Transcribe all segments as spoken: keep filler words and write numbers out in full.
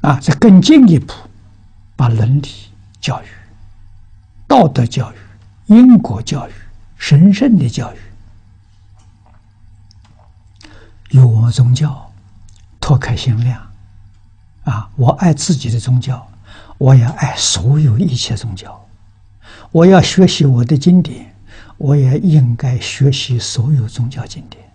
啊，再更进一步，把伦理教育、道德教育、因果教育、神圣的教育，由我们宗教拓开心量。啊，我爱自己的宗教，我也爱所有一切宗教。我要学习我的经典，我也应该学习所有宗教经典。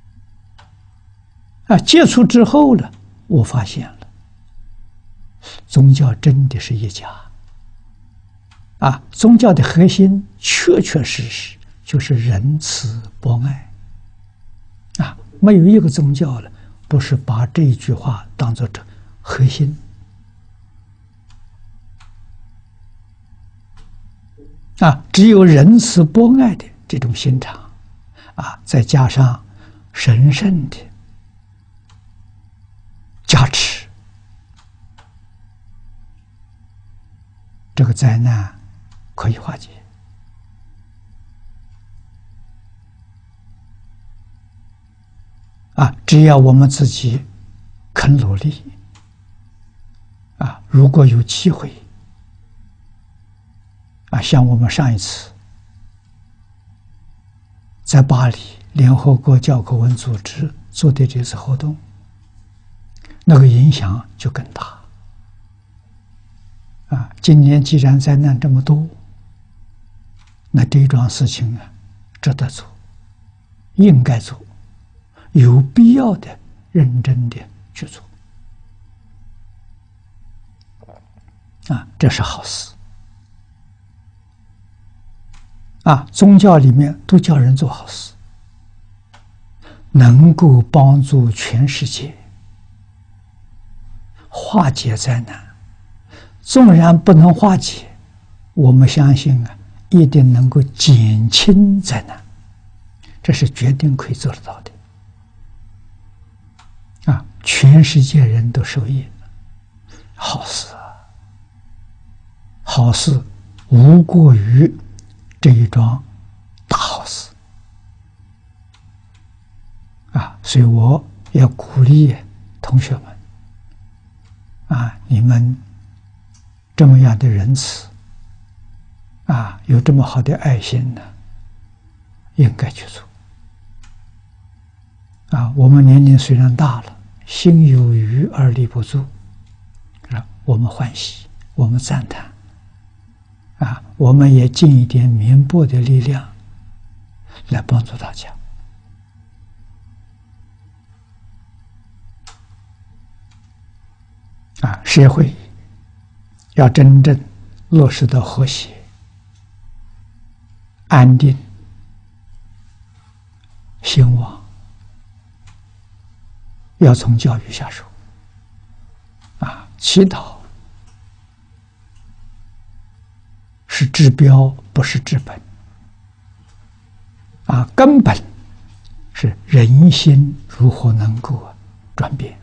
啊，接触之后呢，我发现了，宗教真的是一家。啊，宗教的核心确确实实就是仁慈博爱。啊，没有一个宗教了，不是把这一句话当作这核心。啊，只有仁慈博爱的这种心肠，啊，再加上神圣的加持，这个灾难可以化解。啊，只要我们自己肯努力，啊，如果有机会，啊，像我们上一次在巴黎联合国教科文组织做的这次活动，那个影响就更大。啊，今年既然灾难这么多，那这桩事情啊，值得做，应该做，有必要的认真的去做。啊，这是好事。啊，宗教里面都叫人做好事，能够帮助全世界化解灾难。纵然不能化解，我们相信啊，一定能够减轻灾难，这是决定可以做得到的。啊，全世界人都受益，好事啊！好事无过于这一桩大好事啊！所以我要鼓励同学们啊，你们这么样的仁慈啊，有这么好的爱心呢，应该去做啊！我们年龄虽然大了，心有余而力不足，啊，我们欢喜，我们赞叹。啊，我们也尽一点绵薄的力量来帮助大家。啊，社会要真正落实到和谐、安定、兴旺，要从教育下手。啊，祈祷是治标，不是治本。啊，根本是人心如何能够转变。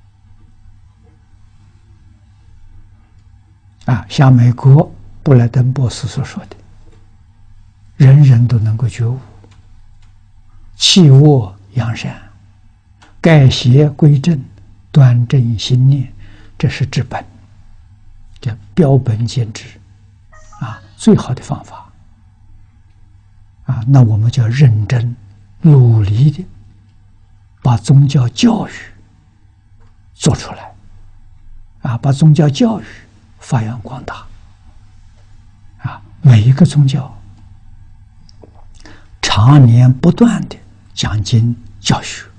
啊，像美国布莱登博士所说的，人人都能够觉悟，弃恶扬善，改邪归正，端正心念，这是治本，叫标本兼治。啊，最好的方法啊，那我们就要认真努力的把宗教教育做出来，啊，把宗教教育发扬光大。啊，每一个宗教常年不断的讲经教学，